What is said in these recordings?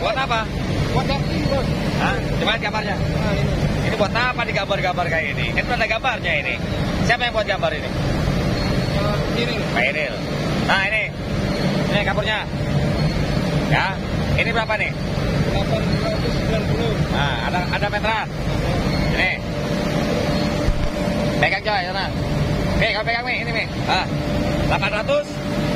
Buat apa? Buat ini, Bos. Hah? Coba lihat gambarnya. Nah, ini. Ini buat apa digambar-gambar kayak ini? Itu ada gambarnya ini. Siapa yang buat gambar ini? Piring. Pak Iril. Nah ini kapurnya. Ya, ini berapa nih? 890. Nah, ada meteran. Ini. Pegang coy, sana. Oke, kau pegang nih, ini nih. 890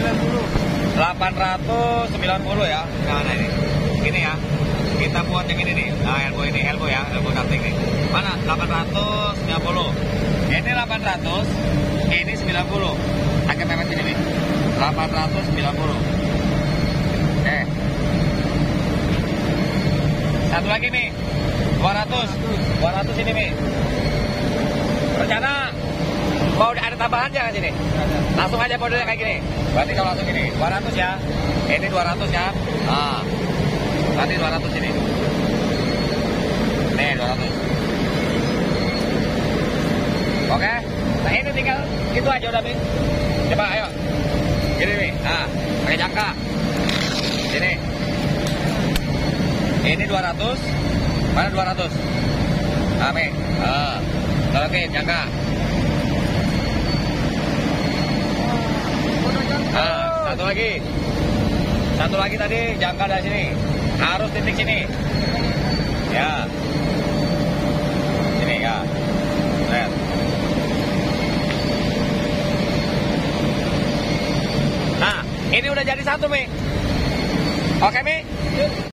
ya. Nah, ini. Gini ya. Kita buat yang ini nih. Nah, elbow ya, elbow cutting nih. Mana? 890. Ini 800, ini 90. Agak mepet sini nih. 890. Oke. Satu lagi nih. 200 ini nih. Rencana mau ada tambahan jangan sini? Langsung aja modelnya kayak gini. Berarti kalau langsung gini, 200 ya. Ini 200 ya. Nah. Berarti 200 ini. Nih 200. Oke. Nah ini tinggal gitu aja udah Mi. Coba ayo. Gini Mi. Nah, pakai jangka. Sini. Ini 200. Mana 200? Nah, Mi. Oke, jangka. Nah, satu lagi. Satu lagi tadi jangka dari sini. Harus titik sini. Ya. Sini ya. Lihat. Nah, ini udah jadi satu, Mi. Oke, Mi?